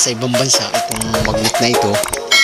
sa ibang bansa itong magnet na ito,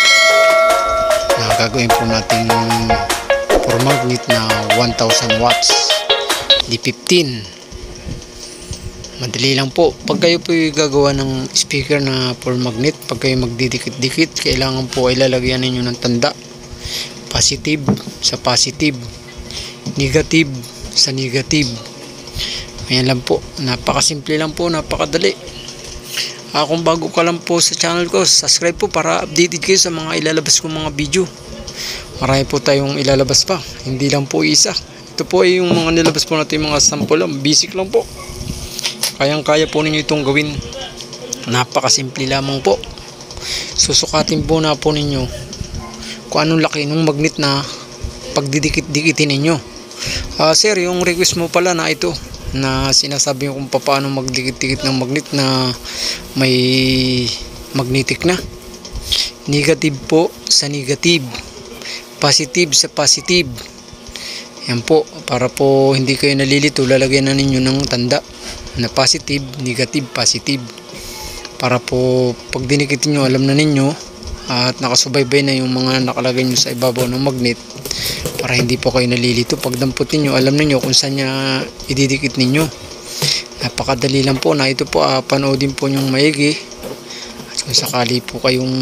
na gagawin po natin for magnet na 1000 watts D15. Madali lang po. Pag kayo po gagawa ng speaker na for magnet, pag kayo magdidikit-dikit, kailangan po ay lalagyan ninyo ng tanda. Positive sa positive, negative sa negative. Ayan lang po. Napakasimple lang po, napakadali. Kung bago ka lang po sa channel ko, subscribe po para updated kayo sa mga ilalabas kong mga video. Marami po tayong ilalabas pa, hindi lang po isa. Ito po ay yung mga nilabas po natin, mga sample lang, basic lang po. Kayang-kaya po ninyo itong gawin. Napakasimple lamang po. Susukatin po na po ninyo kung anong laki ng magnet na pagdidikit-dikitin ninyo. Sir, yung request mo pala na ito, na sinasabi kung paano magdikit-dikit ng magnet na may magnetic na. Negative po sa negative, positive sa positive. Yan po, para po hindi kayo nalilito, lalagyan na ninyo ng tanda na positive, negative, positive, para po pag dinikitin nyo, alam na ninyo at nakasubaybay na yung mga nakalagay nyo sa ibabaw ng magnet, para hindi po kayo nalilito. Pag damputin nyo, alam ninyo kung saan niya ididikit ninyo. Napakadali lang po na ito po. Panoodin po nyong maigi, at kung sakali po kayong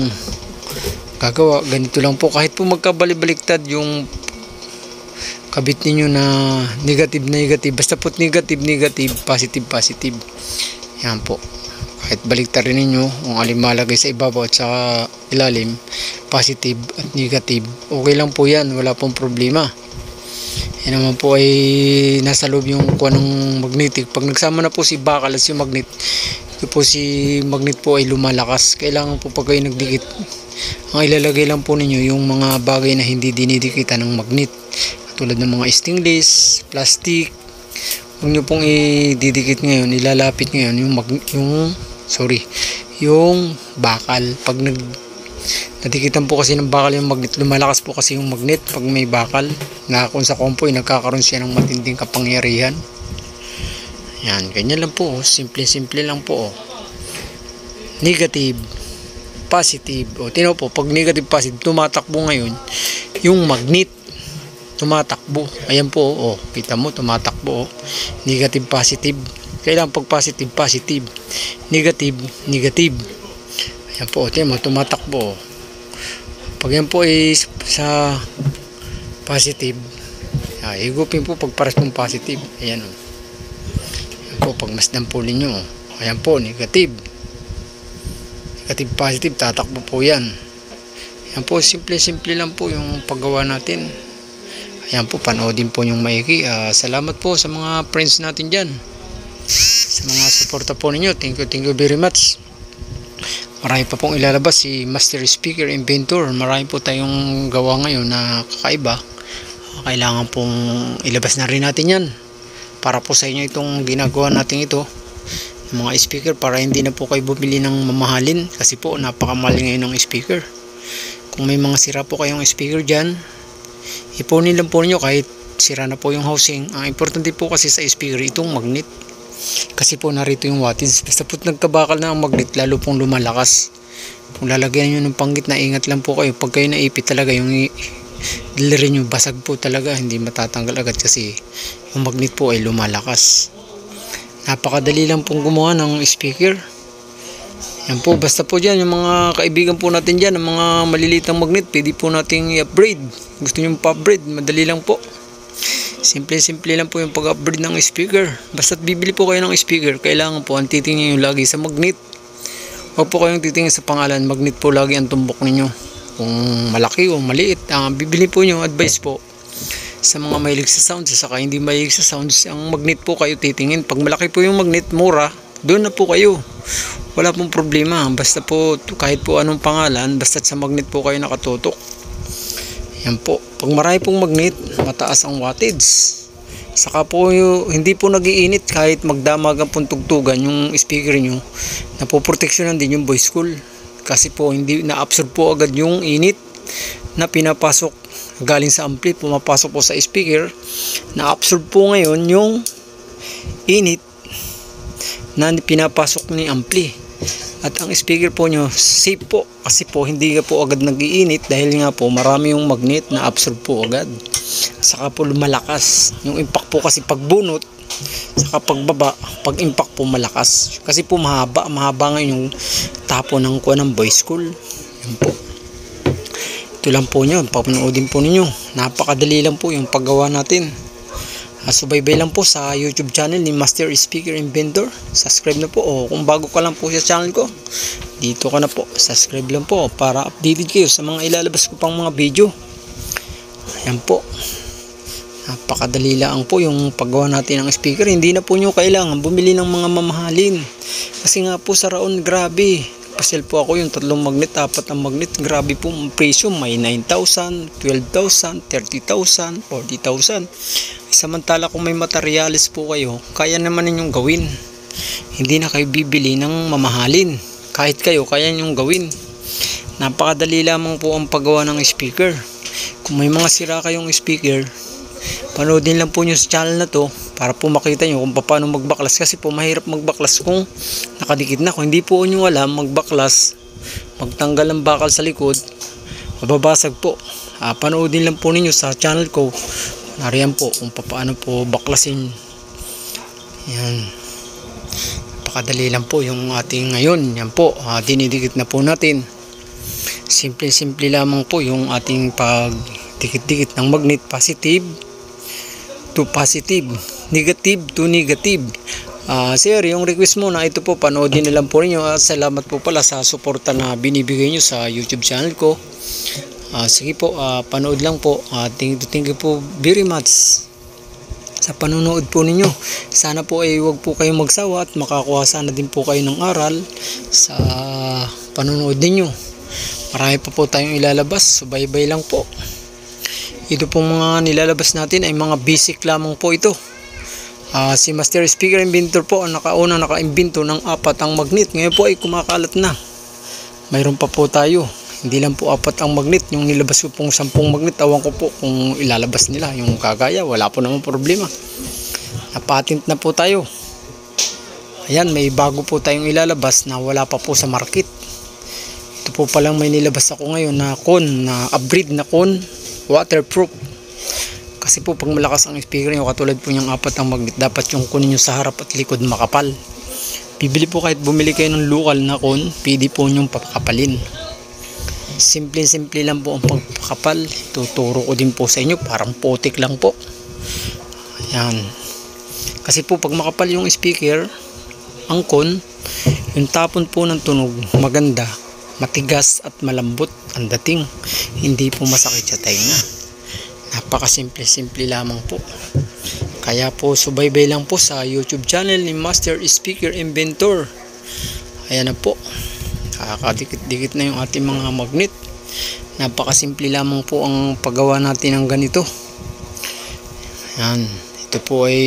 gagawa, ganito lang po. Kahit po magkabali-baliktad yung kabit ninyo na negative, negative, basta po negative, negative, positive, positive. Yan po. Kahit baliktad rin ninyo kung alin malagay sa ibabaw at sa ilalim, positive at negative, okay lang po yan, wala pong problema. Yan naman po ay nasa loob yung kuha ng magnetic. Pag nagsama na po si bakal at si magnet, ito po si magnet po ay lumalakas. Kailangan po pag kayo nagdikit, ang ilalagay lang po ninyo yung mga bagay na hindi dinidikitan ng magnet, tulad ng mga stainless, plastic. Huwag nyo pong ididikit ngayon, ilalapit ngayon yung bakal. Pag nadikitan po kasi ng bakal yung magnet, lumalakas po kasi yung magnet pag may bakal, na kung sa compo ay nagkakaroon siya ng matinding kapangyarihan. Yan, ganyan lang po. Simple lang po. Negative, positive. Tinaw po, pag negative, positive, tumatakbo ngayon yung magnet. Tumatakbo. Ayan po, kita mo, tumatakbo. Negative, positive. Kailangan pag positive, positive. Negative, negative. Ayan po, tingnan mo, tumatakbo. Pag yan po ay sa positive, higupin po pag pares pong positive. Ayan o. Ayan po, pag masdan po ninyo. Ayan po, negative. Negative, positive, tatakbo po yan. Ayan po, simple lang po yung paggawa natin. Ayan po, panoodin po yung maigi. Salamat po sa mga friends natin dyan, sa mga suporta po ninyo. Thank you very much. Marami pa pong ilalabas si Master Speaker Inventor. Marami po tayong gawa ngayon na kakaiba. Kailangan pong ilabas na rin natin yan para po sa inyo itong ginagawa natin ito, mga speaker, para hindi na po kayo bumili ng mamahalin, kasi po napakamahal ngayon ng speaker. Kung may mga sira po kayong speaker dyan, ipunin lang po ninyo kahit sira na po yung housing. Ang importante po kasi sa speaker itong magnet, kasi po narito yung wattage. Basta po nagkabakal na ang magnet, lalo pong lumalakas. Kung lalagyan nyo ng panggit na, ingat lang po kayo. Pag kayo naipit talaga, yung delivery nyo basag po talaga, hindi matatanggal agad kasi yung magnet po ay lumalakas. Napakadali lang pong gumawa ng speaker. Yan po, basta po dyan yung mga kaibigan po natin dyan, ang mga maliliit ng magnet, pwede po nating i-upgrade. Gusto nyo pa-upgrade, madali lang po. Simple lang po yung pag-upgrade ng speaker. Basta't bibili po kayo ng speaker, kailangan po ang titingin yung lagi sa magnet. Huwag po kayong titingin sa pangalan, magnet po lagi ang tumbok ninyo. Kung malaki o maliit, bibili po nyo, advice po sa mga mahilig sa sounds, saka hindi mahilig sa sounds, ang magnet po kayo titingin. Pag malaki po yung magnet, mura, doon na po kayo. Wala pong problema. Basta po, kahit po anong pangalan, basta't sa magnet po kayo nakatutok. Yan po. Pag marami pong magnet, mataas ang wattage. Saka po hindi po nagiinit kahit magdamag ang tugtugan yung speaker nyo. Napoproteksyonan din yung voice coil. Kasi po hindi na-absorb po agad yung init na pinapasok galing sa ampli, pumapasok po sa speaker. Na-absorb po ngayon yung init na pinapasok ni ampli. At ang speaker po nyo, safe po. Kasi po hindi ka po agad nag-iinit dahil nga po marami yung magnet na absorb po agad. Saka po lumalakas. Yung impact po kasi pagbunot, saka pagbaba, pag impact po malakas. Kasi po mahaba ngayon yung tapo ng kuha ng voice cool. Yun po. Ito lang po nyo, papanoodin po ninyo. Napakadali lang po yung paggawa natin. Subaybay lang po sa YouTube channel ni Master Speaker Inventor. Subscribe na po. O kung bago ka lang po sa channel ko, dito ka na po. Subscribe lang po para updated kayo sa mga ilalabas ko pang mga video. Ayan po. Napakadali lang po yung paggawa natin ng speaker. Hindi na po nyo kailangan bumili ng mga mamahalin. Kasi nga po sa Raon, grabe. Pasel po ako yung 3 magnet, 4 ang magnet. Grabe po ang presyo. May 9,000, 12,000, 30,000, 40,000. Samantala kung may materialis po kayo, kaya naman ninyong gawin. Hindi na kayo bibili ng mamahalin. Kahit kayo, kaya ninyong gawin. Napakadali lamang po ang paggawa ng speaker. Kung may mga sira kayong speaker, panoodin lang po nyo sa channel na to para po makita nyo kung paano magbaklas. Kasi po mahirap magbaklas kung nakadikit na. Kung hindi po nyo alam magbaklas, magtanggal ng bakal sa likod, mababasag po. Panoodin lang po ninyo sa channel ko. Nariyan po kung paano po baklasin. Yan. Napakadali lang po yung ating ngayon. Yan po, dinidikit na po natin. Simple lamang po yung ating pagdikit-dikit ng magnet. Positive to positive, negative to negative. Sir, yung request mo na ito po, panoodin na lang po ninyo. Salamat po pala sa suporta na binibigay nyo sa YouTube channel ko. Sige po, panood lang po. Thank you po very much sa panonood po ninyo. Sana po ay huwag po kayong magsawa at makakuha sana din po kayo ng aral sa panonood ninyo. Marami pa po tayong ilalabas. Subaybay lang po. Ito pong mga nilalabas natin ay mga basic lamang po ito. Si Master Speaker Inventor po ang naka-imbento ng 4 ang magnet. Ngayon po ay kumakalat na. Mayroon pa po tayo. Hindi lang po 4 ang magnet. Yung nilabas ko pong 10 magnet, awan ko po kung ilalabas nila. Yung kagaya, wala po naman problema. Napatent na po tayo. Ayan, may bago po tayong ilalabas na wala pa po sa market. Ito po palang may nilabas ako ngayon na con, na upgrade na con, waterproof. Kasi po pag malakas ang speaker nyo, katulad po yung 4 ang magnet, dapat yung con nyo sa harap at likod makapal. Bibili po kahit bumili kayo ng local na con, pwede po nyong papakapalin. Simple lang po ang pagpakapal. Tuturo ko din po sa inyo, parang putik lang po. Ayan. Kasi po pag makapal yung speaker, ang con, yung tapon po ng tunog maganda, matigas at malambot ang dating. Hindi po masakit sa tainga. Napakasimple lamang po. Kaya po subaybay lang po sa YouTube channel ni Master Speaker Inventor. Ayan na po. Kakadikit-dikit na yung ating mga magnet. Napakasimple lamang po ang paggawa natin ng ganito. Ayan. Ito po ay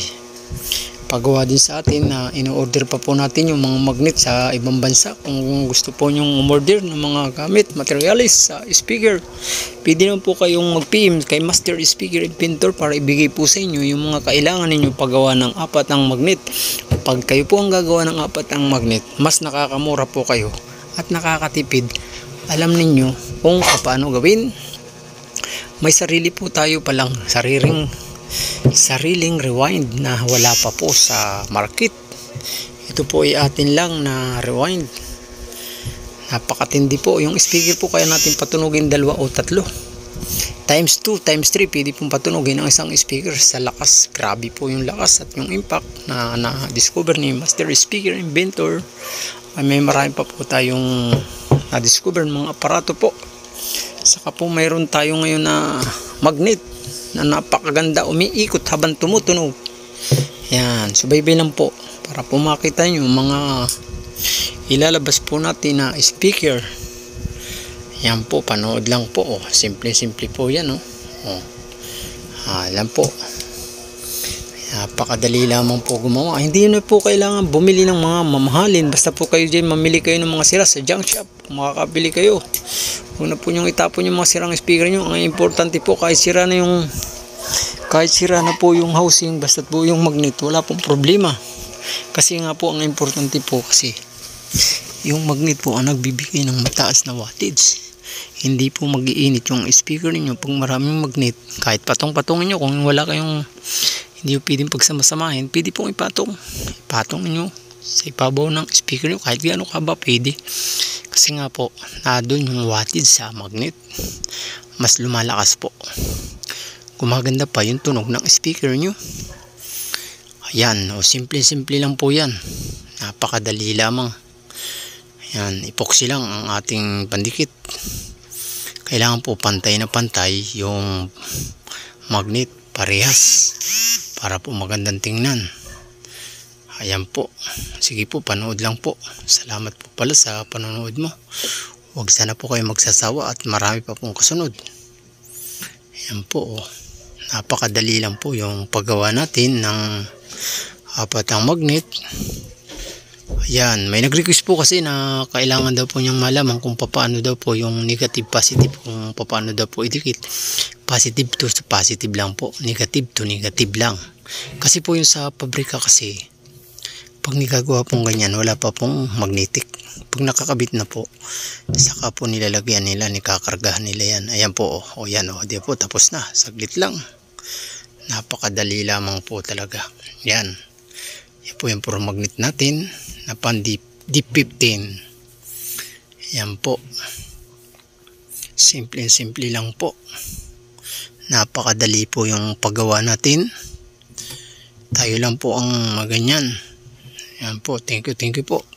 paggawa din sa atin na ino-order pa po natin yung mga magnet sa ibang bansa. Kung gusto po nyong umorder ng mga gamit, materialis sa speaker, pwede naman po kayong mag-PM kay Master Speaker Inventor para ibigay po sa inyo yung mga kailangan ninyo paggawa ng 4 ang magnet. Pag kayo po ang gagawa ng 4 ang magnet, mas nakakamura po kayo at nakakatipid. Alam ninyo kung paano gawin. May sarili po tayo palang sariling rewind na wala pa po sa market. Ito po ay atin lang na rewind. Napakatindi po yung speaker po, kaya natin patunugin 2 o 3 times 2 times 3. Pwede pong patunugin ang isang speaker sa lakas. Grabe po yung lakas at yung impact na na-discover ni Master Speaker Inventor. May marami pa po tayong na-discover mga aparato po. Saka po mayroon tayo ngayon na magnet na napakaganda, umiikot habang tumutunog. Yan, subaybay lang po para po makita nyo mga ilalabas po natin na speaker. Yan po, panood lang po. Simple po yan. Alam po, napakadali lamang po gumawa. Hindi na po kailangan bumili ng mga mamahalin. Basta po kayo dyan, mamili kayo ng mga sira sa junk shop. Kung makakabili kayo, huwag na po nyong itapon yung mga sirang speaker nyo. Ang importante po, kahit sira na po yung housing, basta po yung magnet, wala pong problema. Kasi nga po, ang importante po kasi yung magnet po ang nagbibigay ng mataas na wattage. Hindi po mag-iinit yung speaker niyo pag maraming magnet. Kahit patong-patongin nyo, kung wala kayong, hindi po pwedeng pagsamasamahin, pwede pong ipatong nyo sa ibabaw ng speaker nyo, kahit gaano ka ba pwede. Kasi nga po, doon yung wattage sa magnet, mas lumalakas po, gumaganda pa yung tunog ng speaker nyo. Ayan, simple lang po yan, napakadali lamang. Ayan, epoxy lang ang ating pandikit. Kailangan po pantay na pantay yung magnet, parehas, para po magandang tingnan. Ayan po. Sige po, panood lang po. Salamat po pala sa panonood mo. Huwag sana po kayo magsasawa at marami pa pong kasunod. Ayan po. Napakadali lang po yung paggawa natin ng apat ang magnet. Ayan. May nag-request po kasi na kailangan daw po niyang malaman kung paano daw po yung negative positive. Kung paano daw po idikit. Positive to positive lang po. Negative to negative lang. Kasi po yung sa pabrika kasi, pag nagagawa pong ganyan, wala pa pong magnetic. Pag nakakabit na po, saka po nilalagyan nila, nikakargahan nila yan. Ayan po, yan di po, tapos na. Saglit lang. Napakadali lamang po talaga. Yan. Yan po yung puro magnet natin na pan D15. Yan po. Simple lang po. Napakadali po yung paggawa natin. Tayo lang po ang maganyan. Yan po, thank you po.